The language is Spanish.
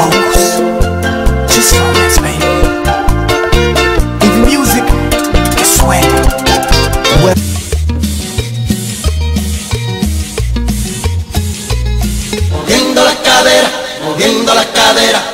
focus, just focus, baby. If music is sweat, moviendo la cadera, moviendo la cadera.